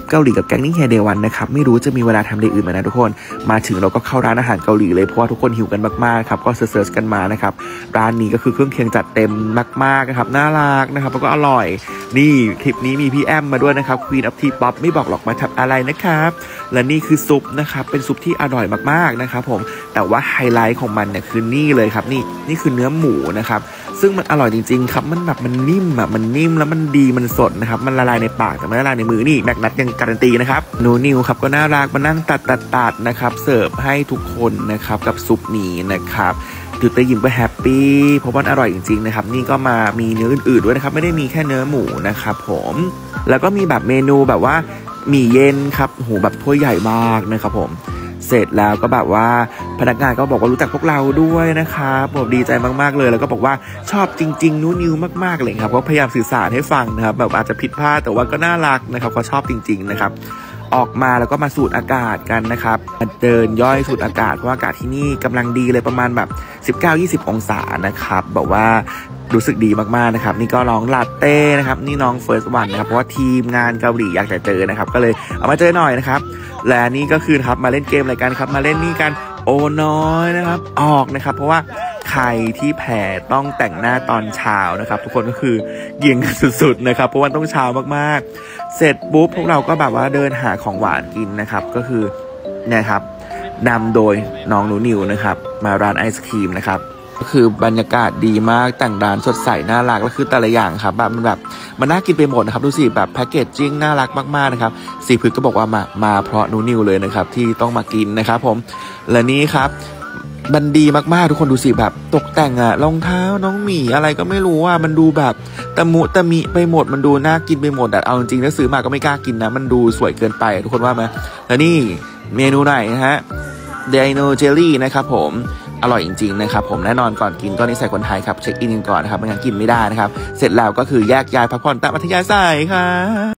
เกาหลีกับแก๊งนิ่งเฮเดวันนะครับไม่รู้จะมีเวลาทำอะไรอื่นไหมนะทุกคนมาถึงเราก็เข้าร้านอาหารเกาหลีเลยเพราะว่าทุกคนหิวกันมากๆครับก็เซิร์ชกันมานะครับร้านนี้ก็คือเครื่องเคียงจัดเต็มมากๆนะครับน่ารักนะครับแล้วก็อร่อยนี่คลิปนี้มีพี่แอมมาด้วยนะครับ Queen of T-pop ไม่บอกหรอกมาทำอะไรนะครับและนี่คือซุปนะครับเป็นซุปที่อร่อยมากๆนะครับผมแต่ว่าไฮไลท์ของมันเนี่ยคือนี่เลยครับนี่คือเนื้อหมูนะครับซึ่งมันอร่อยจริงๆครับมันแบบมันนิ่มมันนิ่มแล้วมันดีมันสดนะครับมันละลายในปากแต่ไม่ละลายในมือนี่แม็กนัทยังการันตีนะครับหนูนิวครับก็น่ารักมานั่งตัดนะครับเสิร์ฟให้ทุกคนนะครับกับซุปนี้นะครับดูแต่ยิ้มก็แฮปปี้เพราะว่าอร่อยจริงๆนะครับนี่ก็มามีเนื้ออื่นๆด้วยนะครับไม่ได้มีแค่เนื้อหมูนะครับผมแล้วก็มีแบบเมนูแบบว่าหมี่เย็นครับโหแบบถ้วยใหญ่มากนะครับผมเสร็จแล้วก็แบบว่าพนักงานก็บอกว่ารู้จักพวกเราด้วยนะครับผมดีใจมากๆเลยแล้วก็บอกว่าชอบจริงๆนูนิวมากๆเลยครับก็พยายามสื่อสารให้ฟังนะครับแบบอาจจะผิดพลาดแต่ว่าก็น่ารักนะครับเขาชอบจริงๆนะครับออกมาแล้วก็มาสูดอากาศกันนะครับเดินย่อยสูดอากาศเพราะอากาศที่นี่กำลังดีเลยประมาณแบบ19-20 องศานะครับแบบว่ารู้สึกดีมากๆนะครับนี่ก็น้องลาเต้นะครับนี่น้องเฟิร์สวันนะครับเพราะว่าทีมงานเกาหลีอยากจะเจอนะครับก็เลยเอามาเจอหน่อยนะครับและนี่ก็คือครับมาเล่นเกมอะไรกันครับมาเล่นนี่กันโอ้น้อยนะครับออกนะครับเพราะว่าใครที่แพ้ต้องแต่งหน้าตอนเช้านะครับทุกคนก็คือเยี่ยงกันสุดๆนะครับเพราะว่าต้องเช้ามากๆเสร็จปุ๊บพวกเราก็แบบว่าเดินหาของหวานกินนะครับก็คือเนี่ยครับนำโดยน้องหนูนิวนะครับมาร้านไอศครีมนะครับก็คือบรรยากาศดีมากแต่งร้านสดใสน่ารักแล้วคือแต่ละอย่างครับแบบมันน่ากินไปหมดนะครับดูสิแบบแพคเกจจิ้งน่ารักมากๆนะครับสีพึกก็บอกว่ามาเพราะหนูนิวเลยนะครับที่ต้องมากินนะครับผมและนี้ครับมันดีมากๆทุกคนดูสิแบบตกแต่งรองเท้าน้องหมีอะไรก็ไม่รู้มันดูแบบตะมุตะมิไปหมดมันดูน่ากินไปหมดเอาจริงๆถ้าซื้อมาก็ไม่กล้ากินนะมันดูสวยเกินไปทุกคนว่าไหมและนี่เมนูไหนนะฮะไดโนเจลลี่นะครับผมอร่อยจริงๆนะครับผมแน่นอนก่อนกินก็นิสัยคนไทยครับเช็คอินก่อนนะครับไม่งั้นกินไม่ได้นะครับเสร็จแล้วก็คือแยกย้ายพักผ่อนตามอัธยาศัยค่ะ